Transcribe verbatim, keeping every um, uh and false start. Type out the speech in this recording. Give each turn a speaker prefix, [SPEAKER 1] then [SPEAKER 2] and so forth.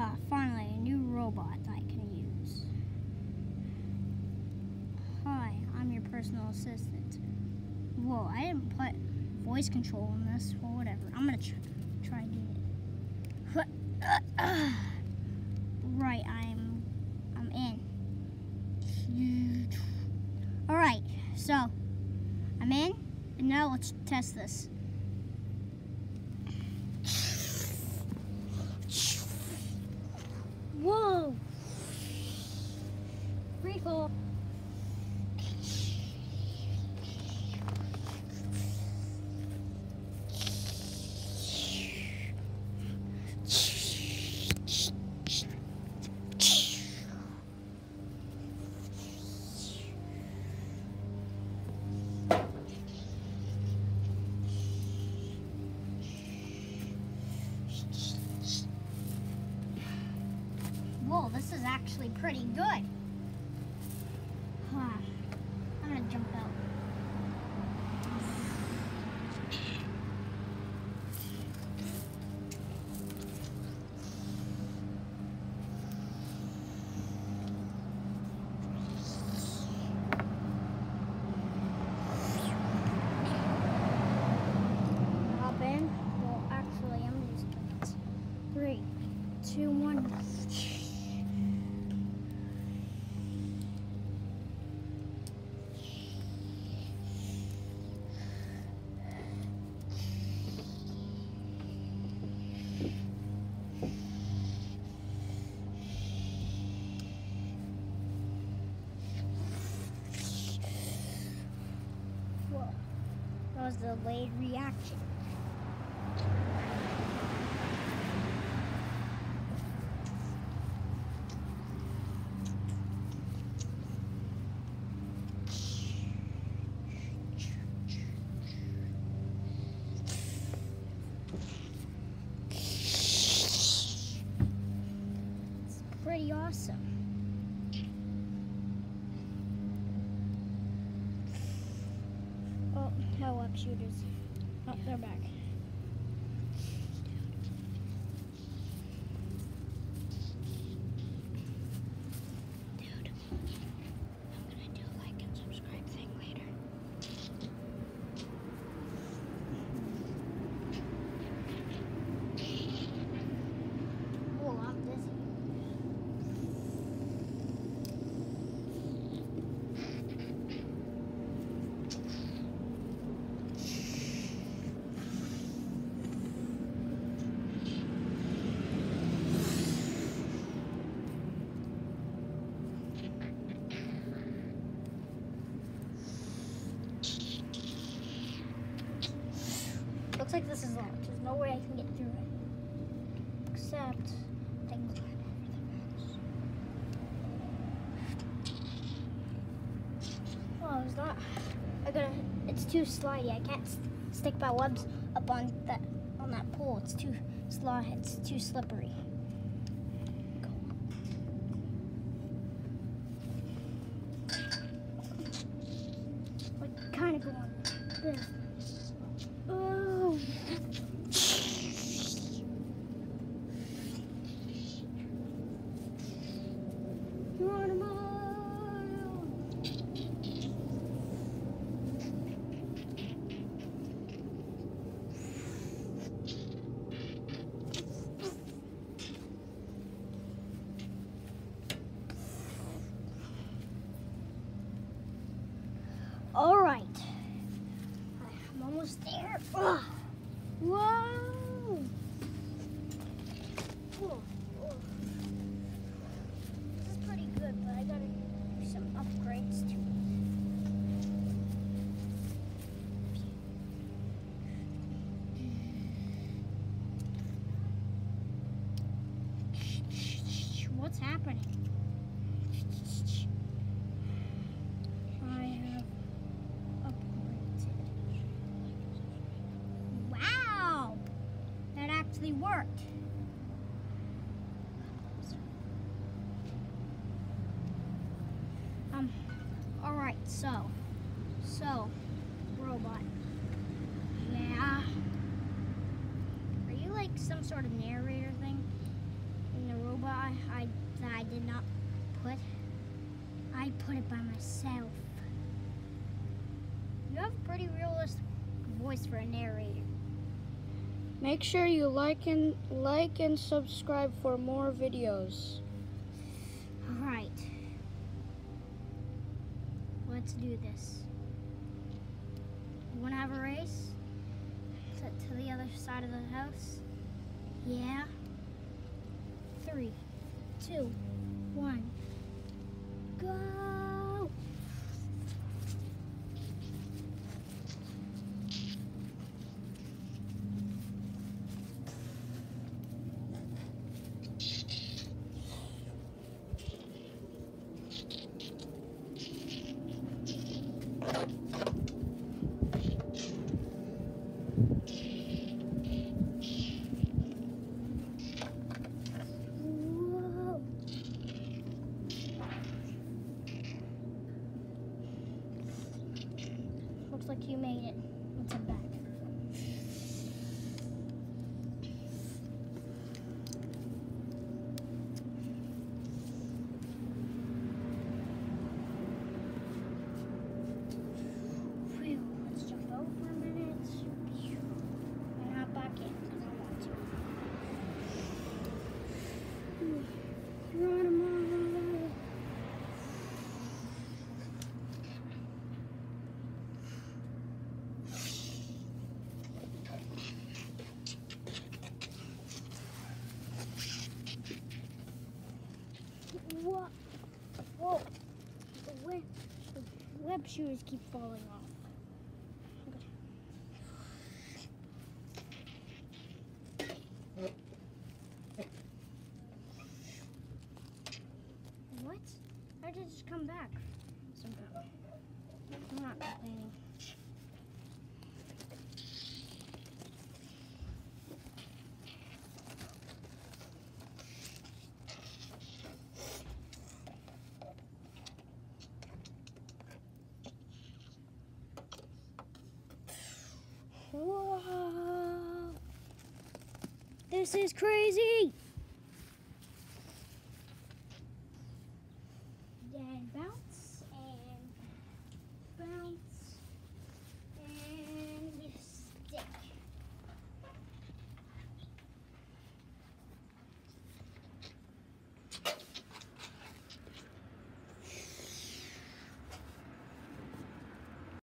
[SPEAKER 1] Ah, finally, a new robot I can use. Hi, I'm your personal assistant. Whoa, I didn't put voice control in this. Well, whatever. I'm gonna tr try and do it. Right, I'm, I'm in. All right, so I'm in, and now let's test this. Whoa! Pretty cool. Whoa, this is actually pretty good. Huh. I'm gonna jump out. Hop in. Well, actually, I'm just gonna. Three, two, one. Whoa, that was the delayed reaction. It's pretty awesome. Oh, hell up shooters. Oh, they're back. Dude, I'm gonna do a like and subscribe thing later. Oh, I'm dizzy. Looks like this is locked. There's no way I can get through it. Except, I can climb over the fence. Oh, it's not. I gotta. It's too slidey. I can't st stick my webs up on that on that pole. It's too slide. It's too slippery. Like kind of go on this. Oh. All right. I'm almost there. Ugh. Whoa! Whoa. Whoa. This is pretty good, but I gotta do some upgrades to it. What's happening? I have upgraded. Wow! That actually worked. Um, alright, so, so, robot. Yeah. Are you like some sort of narrator thing in the robot? did not put. I put it by myself. You have a pretty realistic voice for a narrator.
[SPEAKER 2] Make sure you like and like and subscribe for more videos.
[SPEAKER 1] All right. Let's do this. You want to have a race to, to the other side of the house? Yeah. Three, two, one, go! Looks like you made it. Let's head back. Phew, let's jump out for a minute. And hop back in because I want to. Geronimo. What? Whoa. The web, the web shooters keep falling off. What? How did it just come back? Somehow. I'm not complaining. Whoa! This is crazy!